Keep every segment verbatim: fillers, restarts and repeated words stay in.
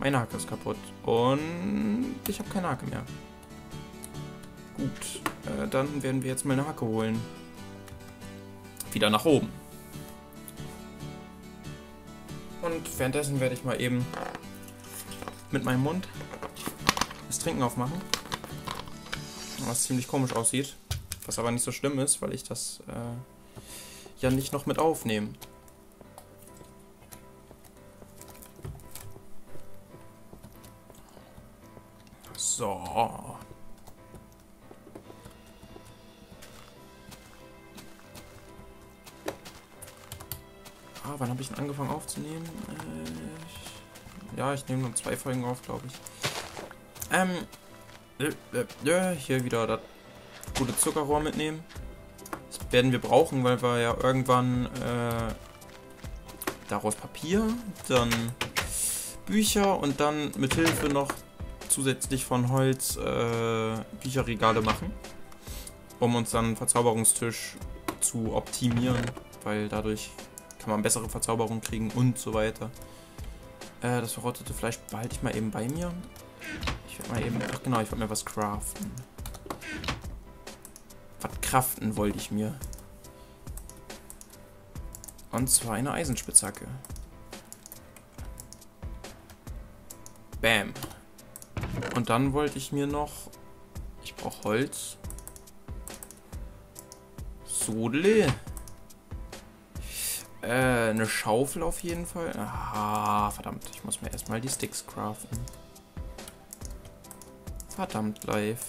Meine Hacke ist kaputt. Und ich habe keine Hacke mehr. Gut, äh, dann werden wir jetzt mal eine Hacke holen. Wieder nach oben. Und währenddessen werde ich mal eben mit meinem Mund das Trinken aufmachen. Was ziemlich komisch aussieht. Was aber nicht so schlimm ist, weil ich das äh, ja nicht noch mit aufnehme. So. Ah, wann habe ich denn angefangen aufzunehmen? Äh, ich, ja, ich nehme nur zwei Folgen auf, glaube ich. Ähm, äh, äh, hier wieder das gute Zuckerrohr mitnehmen. Das werden wir brauchen, weil wir ja irgendwann äh, daraus Papier, dann Bücher und dann mit Hilfe noch zusätzlich von Holz äh, Bücherregale machen, um uns dann einen Verzauberungstisch zu optimieren, weil dadurch kann man bessere Verzauberung kriegen und so weiter. Äh, das verrottete Fleisch behalte ich mal eben bei mir. Ich werde mal eben, ach genau, ich wollte mir was craften. Was craften wollte ich mir. Und zwar eine Eisenspitzhacke. Bam. Und dann wollte ich mir noch... Ich brauche Holz. Sodle. Äh, eine Schaufel auf jeden Fall. Ah, verdammt. Ich muss mir erstmal die Sticks craften. Verdammt, live.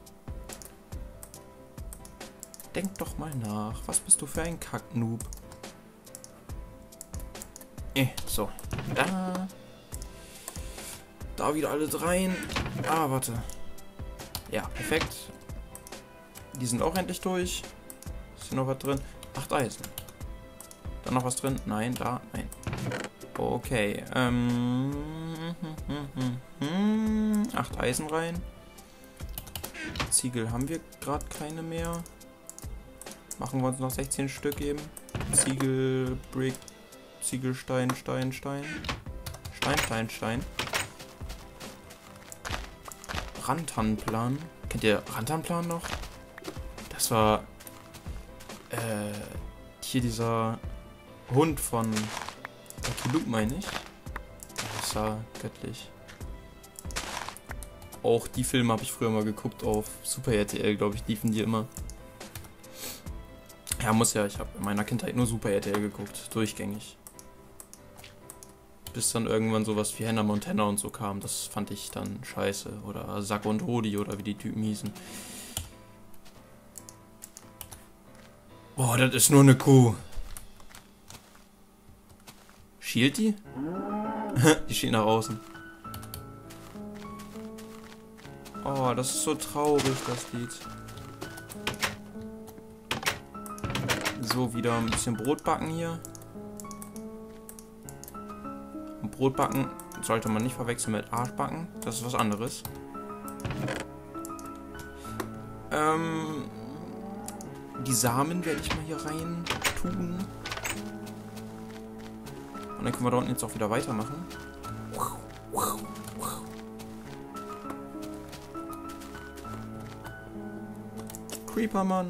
Denk doch mal nach. Was bist du für ein Kack-Noob? Eh, so. Da. Da wieder alles rein. Ah, warte. Ja, perfekt. Die sind auch endlich durch. Ist hier noch was drin? Acht Eisen. Da noch was drin? Nein, da, nein. Okay, ähm... acht Eisen rein. Ziegel haben wir gerade keine mehr. Machen wir uns noch sechzehn Stück eben. Ziegel, Brick, Ziegelstein, Stein, Stein. Stein, Stein, Stein. Rantanplan. Kennt ihr Rantanplan noch? Das war äh, hier dieser Hund von Lucky Luke, meine ich. Das war göttlich. Auch die Filme habe ich früher mal geguckt auf Super R T L, glaube ich, liefen die immer. Ja, muss ja, ich habe in meiner Kindheit nur Super R T L geguckt, durchgängig. Bis dann irgendwann sowas wie Hannah Montana und so kam, das fand ich dann scheiße. Oder Zack und Rodi oder wie die Typen hießen. Boah, das ist nur eine Kuh. Schielt die? Die steht nach außen. Oh, das ist so traurig, das Lied. So, wieder ein bisschen Brot backen hier. Und Brot backen sollte man nicht verwechseln mit Arschbacken. Das ist was anderes. Ähm, die Samen werde ich mal hier rein tun. Und dann können wir da unten jetzt auch wieder weitermachen. Creeper-Mann.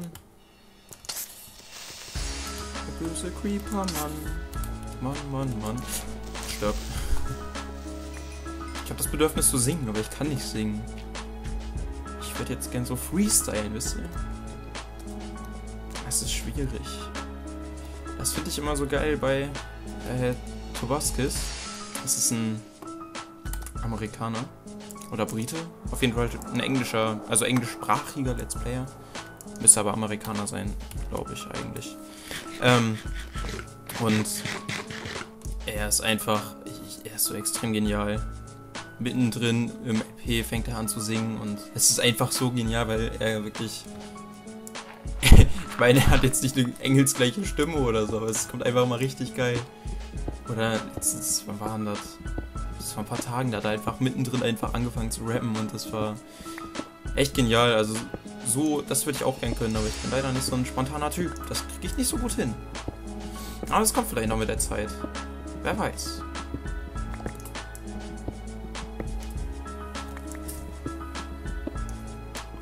Der böse Creeper-Mann. Mann, Mann, Mann. Stirb. Ich habe das Bedürfnis zu singen, aber ich kann nicht singen. Ich würde jetzt gern so freestylen, wisst ihr? Das ist schwierig. Das finde ich immer so geil bei äh, Tobaskis. Das ist ein Amerikaner. Oder Brite. Auf jeden Fall ein englischer, also englischsprachiger Let's Player. Müsste aber Amerikaner sein, glaube ich eigentlich. Ähm, und er ist einfach, ich, er ist so extrem genial. Mittendrin im L P fängt er an zu singen und es ist einfach so genial, weil er wirklich... Ich meine, er hat jetzt nicht eine engelsgleiche Stimme oder so, aber es kommt einfach mal richtig geil. Oder letztens, wann war denn das? Das war ein paar Tagen, da hat er einfach mittendrin einfach angefangen zu rappen und das war echt genial. Also so, das würde ich auch gern können, aber ich bin leider nicht so ein spontaner Typ. Das kriege ich nicht so gut hin. Aber das kommt vielleicht noch mit der Zeit. Wer weiß.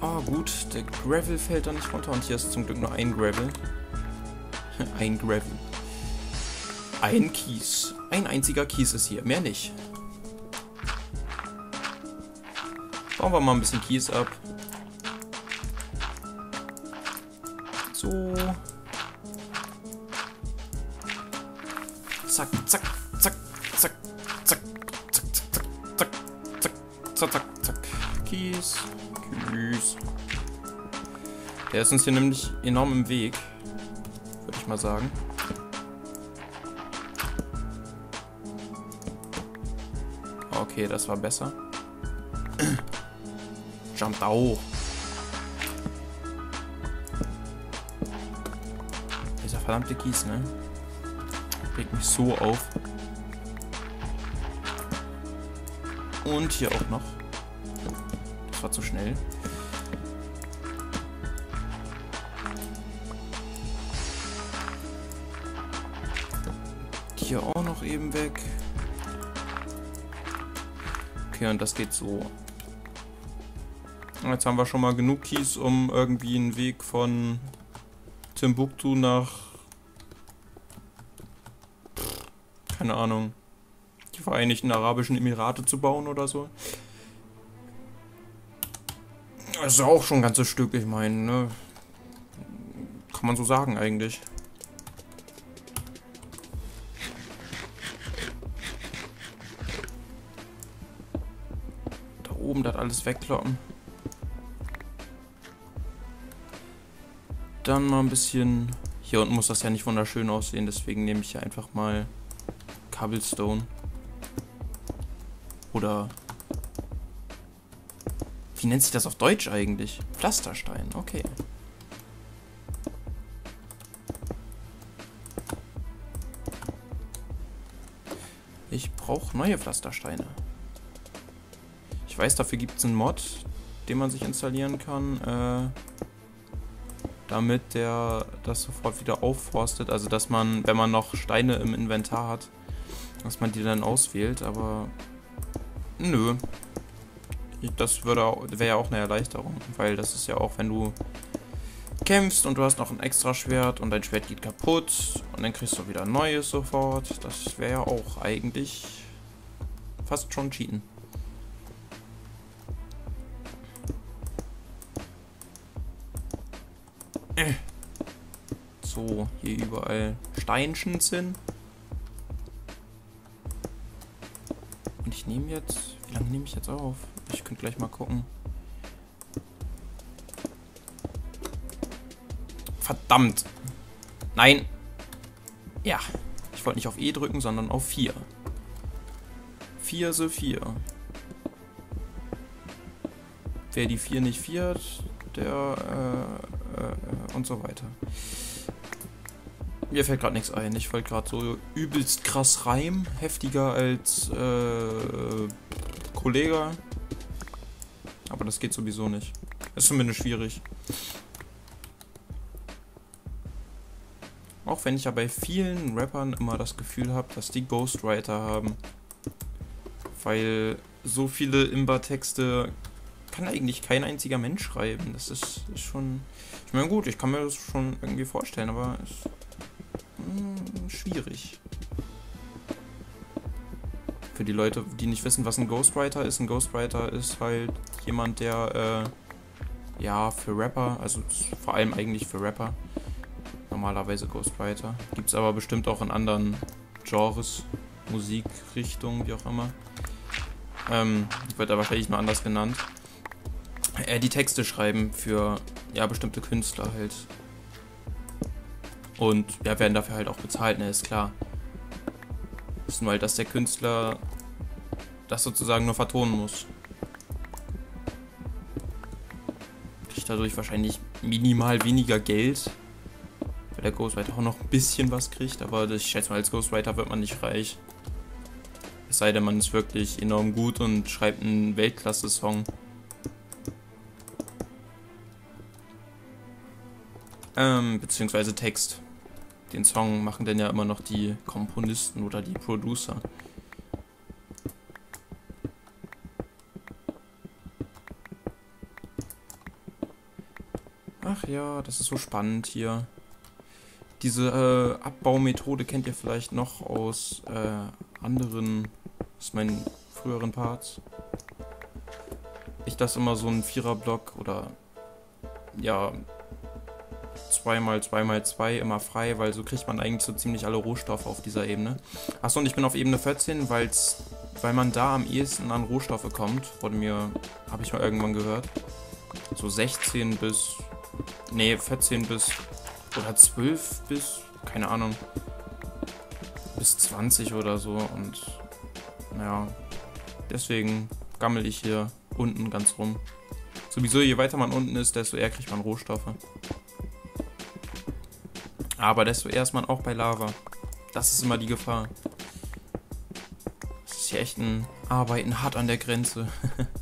Ah, gut, der Gravel fällt da nicht runter und hier ist zum Glück nur ein Gravel. Ein Gravel. Ein Kies. Ein einziger Kies ist hier, mehr nicht. Bauen wir mal ein bisschen Kies ab. So. Zack, zack, zack, zack, zack, zack, zack, zack, zack, zack, zack, zack. Kies. Kies. Der ist uns hier nämlich enorm im Weg. Würde ich mal sagen. Okay, das war besser. Jump da hoch. Dieser verdammte Kies, ne? Regt mich so auf. Und hier auch noch. Das war zu schnell. Hier auch noch eben weg. Okay, und das geht so. Jetzt haben wir schon mal genug Kies, um irgendwie einen Weg von Timbuktu nach, keine Ahnung, die Vereinigten Arabischen Emirate zu bauen oder so. Das ist ja auch schon ein ganzes Stück, ich meine, ne? Kann man so sagen eigentlich. Da oben das alles wegkloppen. Dann mal ein bisschen... Hier unten muss das ja nicht wunderschön aussehen, deswegen nehme ich hier einfach mal Cobblestone. Oder... Wie nennt sich das auf Deutsch eigentlich? Pflasterstein, okay. Ich brauche neue Pflastersteine. Ich weiß, dafür gibt es einen Mod, den man sich installieren kann, äh... damit der das sofort wieder aufforstet, also dass man, wenn man noch Steine im Inventar hat, dass man die dann auswählt, aber nö. Das würde wäre ja auch eine Erleichterung, weil das ist ja auch, wenn du kämpfst und du hast noch ein extra Schwert und dein Schwert geht kaputt und dann kriegst du wieder ein neues sofort, das wäre ja auch eigentlich fast schon cheaten. So, hier überall Steinchen sind. Und ich nehme jetzt... Wie lange nehme ich jetzt auf? Ich könnte gleich mal gucken. Verdammt! Nein! Ja, ich wollte nicht auf E drücken, sondern auf vier. vier so vier. Wer die vier nicht viert, der... Äh, äh, und so weiter. Mir fällt gerade nichts ein. Ich wollte gerade so übelst krass reimen. Heftiger als äh, Kollege. Aber das geht sowieso nicht. Ist zumindest schwierig. Auch wenn ich ja bei vielen Rappern immer das Gefühl habe, dass die Ghostwriter haben. Weil so viele Imba-Texte kann eigentlich kein einziger Mensch schreiben. Das ist, ist schon... Ich meine, gut, ich kann mir das schon irgendwie vorstellen, aber... Es schwierig. Für die Leute, die nicht wissen, was ein Ghostwriter ist. Ein Ghostwriter ist halt jemand, der äh, ja, für Rapper, also vor allem eigentlich für Rapper, normalerweise Ghostwriter. Gibt es aber bestimmt auch in anderen Genres, Musikrichtungen, wie auch immer. Ähm, wird aber wahrscheinlich nur anders genannt. Äh, die Texte schreiben für, ja, bestimmte Künstler halt. Und ja, werden dafür halt auch bezahlt, ne, ist klar. Ist nur halt, dass der Künstler das sozusagen nur vertonen muss. Kriegt dadurch wahrscheinlich minimal weniger Geld. Weil der Ghostwriter auch noch ein bisschen was kriegt, aber ich schätze mal, als Ghostwriter wird man nicht reich. Es sei denn, man ist wirklich enorm gut und schreibt einen Weltklasse-Song. Ähm, beziehungsweise Text. Den Song machen dann ja immer noch die Komponisten oder die Producer. Ach ja, das ist so spannend hier. Diese äh, Abbaumethode kennt ihr vielleicht noch aus äh, anderen, aus meinen früheren Parts. Ich lasse immer so einen Vierer-Block oder ja zwei mal zwei mal zwei immer frei, weil so kriegt man eigentlich so ziemlich alle Rohstoffe auf dieser Ebene. Achso, und ich bin auf Ebene vierzehn, weil's, weil man da am ehesten an Rohstoffe kommt. Wurde mir, habe ich mal irgendwann gehört. So sechzehn bis, nee, vierzehn bis, oder zwölf bis, keine Ahnung, bis zwanzig oder so. Und naja, deswegen gammel ich hier unten ganz rum. Sowieso, je weiter man unten ist, desto eher kriegt man Rohstoffe. Aber desto eher ist man auch bei Lava. Das ist immer die Gefahr. Das ist hier echt ein Arbeiten hart an der Grenze.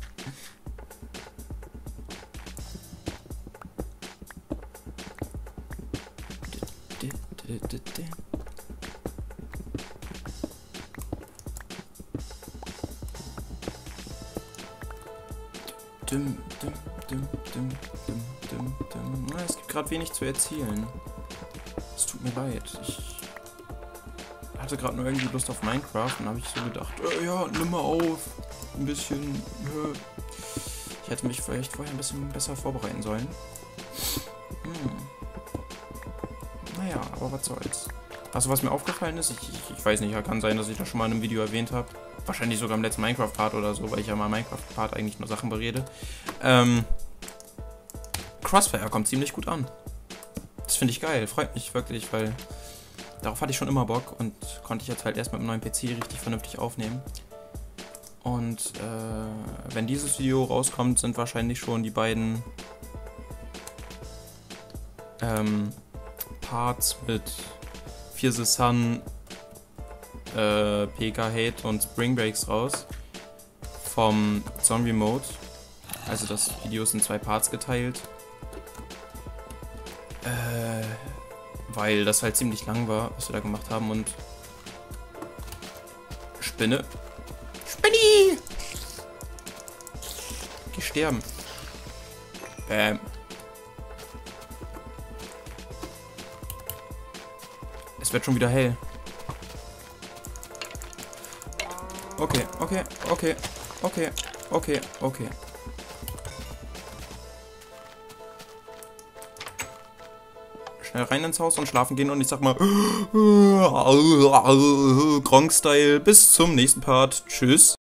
Dum, dum, dum, dum, dum, dum, dum. Na, es gibt gerade wenig zu erzählen. Es tut mir leid. Ich hatte gerade nur irgendwie Lust auf Minecraft und habe ich so gedacht, äh, ja, nimm mal auf. Ein bisschen. Äh. Ich hätte mich vielleicht vorher ein bisschen besser vorbereiten sollen. Hm. Naja, aber was soll's. Also was mir aufgefallen ist, ich, ich, ich weiß nicht, kann sein, dass ich das schon mal in einem Video erwähnt habe. Wahrscheinlich sogar im letzten Minecraft-Part oder so, weil ich ja mal im Minecraft-Part eigentlich nur Sachen berede. Ähm, Crossfire kommt ziemlich gut an. Das finde ich geil, freut mich wirklich, weil darauf hatte ich schon immer Bock und konnte ich jetzt halt erst mit dem neuen P C richtig vernünftig aufnehmen. Und äh, wenn dieses Video rauskommt, sind wahrscheinlich schon die beiden ähm, Parts mit Fear the Sun, äh, P K Hate und Spring Breaks raus vom Zombie Mode. Also das Video ist in zwei Parts geteilt. Äh, weil das halt ziemlich lang war, was wir da gemacht haben und Spinne. Spinni! Geh sterben. Bäm. Es wird schon wieder hell. Okay, okay, okay, okay, okay, okay. Schnell rein ins Haus und schlafen gehen und ich sag mal Gronk-Style. Bis zum nächsten Part. Tschüss.